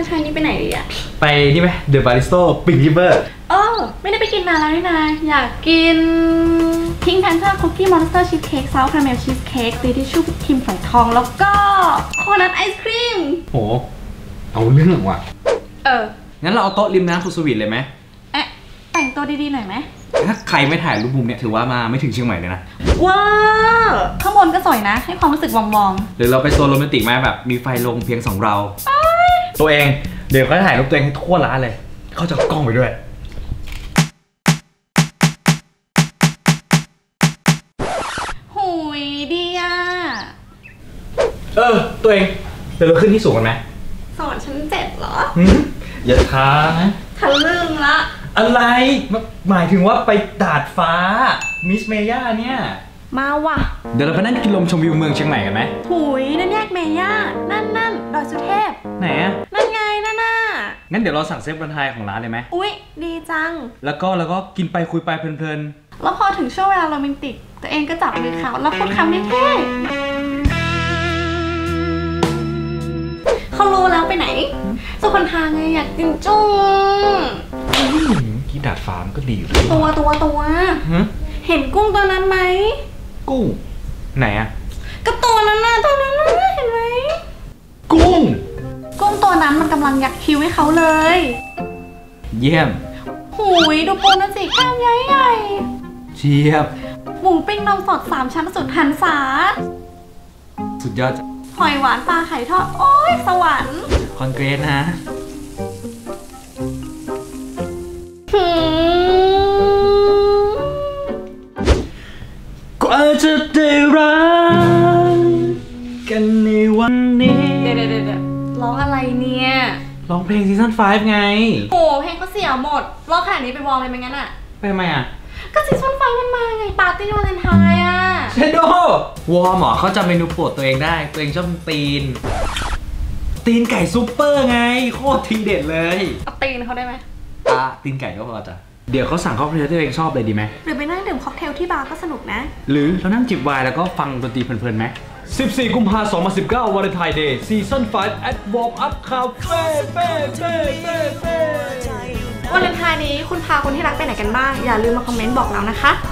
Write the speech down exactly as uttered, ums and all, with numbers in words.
เลนไทน์นี้ไปไหนดีอะไปนี่ไหมเดอะบาริสโต้ปิงริเวอร์เออไม่ได้ไปกินนานแล้วนี่นาอยากกินพิงแพนเทอร์คุกกี้มอนสเตอร์ชีสเค้กซาวคาราเมลชีสเค้กตีทิชชู่ครีมฝอยทองแล้วก็โคนัทไอศครีมโหเอาเรื่องว่ะเอองั้นเราเอาโต๊ะริมน้ำสุดสวีทเลยไหมเอ๊ะแต่งตัวดีๆหน่อยไหมถ้าใครไม่ถ่ายรูปมุมเนี่ยถือว่ามาไม่ถึงเชียงใหม่เลยนะว้าข้างบนก็สวยนะให้ความรู้สึกมองๆหรือเราไปโซนโรแมนติกไหมแบบมีไฟลงเพียงสองเราตัวเองเดี๋ยวเขาถ่ายรูปตัวเองให้ทั่วร้านเลยเขาจะกล้องไปด้วยหุยดีอ่ะเออตัวเองเดี๋ยวเราขึ้นที่สูงกันไหมสอนชั้นเจ็ดเหรออย่าท้านะทะลึ่งละอะไรหมายถึงว่าไปดาดฟ้ามิสเมย่าเนี่ยมาว่ะเดี๋ยวเราไปนั่งกินลมชมวิวเมืองเชียงใหม่กันไหมหุยนั่นแยกเมย่านั่นนั่นดอยสุเทพไหนอะนั่นไงนั่นน่ะงั้นเดี๋ยวเราสั่งเซฟบรรทายของร้านเลยไหมอุ๊ยดีจังแล้วก็แล้วก็กินไปคุยไปเพลินๆแล้วพอถึงช่วงเวลาโรแมนติกตัวเองก็จับมือเขาแล้วพูดคำเท่ๆเขารู้แล้วไปไหนสุพรรณทางไงอยากกินจุ้งกีดาดฟ้ามันก็ดีอยู่ตัวตัวตัวเห็นกุ้งตัวนั้นไหมกุ้งไหนอะก็ตัวนั้นน่ะตัวนั้นน่ะเห็นไหมกุ้งกุ้งตัวนั้นมันกำลังยักคิ้วให้เขาเลยเยี่ยมหูยดูปูนั่นสิกล้ามใหญ่ใหญ่เชียบหมูปิ้งนมสดสามชั้นสุดหันษาสุดยอดหอยหวานปลาไข่ทอดโอ้ยสวรรค์คอนเกรสนะก็อาจจะได้รักกันในวันนี้เดี๋ยวเดี๋ยวเดี๋ยวร้องอะไรเนี่ยร้องเพลงซีซั่นห้าไงโอ้เพลงเขาเสียหมดร้องขนาดนี้ไปวอร์มเลยไหมงั้นอะไปทำไมอะก็ซีซั่นห้ามันมาไงปาร์ตี้วาเลนไทน์อะเชโดวอร์มเหรอเขาจำเมนูโปรดตัวเองได้ตัวเองชอบตีนตีนไก่ซุปเปอร์ไงโคตรทีเด็ดเลยเอาตีนเขาได้ไหมอ่ะตีนไก่ก็พอจ้ะเดี๋ยวเขาสั่งค็อกเทลที่ตัวเองชอบเลยดีไหมหรือไปนั่งดื่มค็อกเทลที่บาร์ก็สนุกนะหรือเรานั่งจิบไวน์แล้วก็ฟังดนตรีเพลินๆไหมสิบสี่กุมภาพันธ์สองพันสิบเก้าวาเลนไทน์เดย์ซีซั่นห้า at Warm Up Cafe เป้เป้เป้เป้วาเลนไทน์นี้คุณพาคนที่รักไปไหนกันบ้างอย่าลืมมาคอมเมนต์บอกเรานะคะ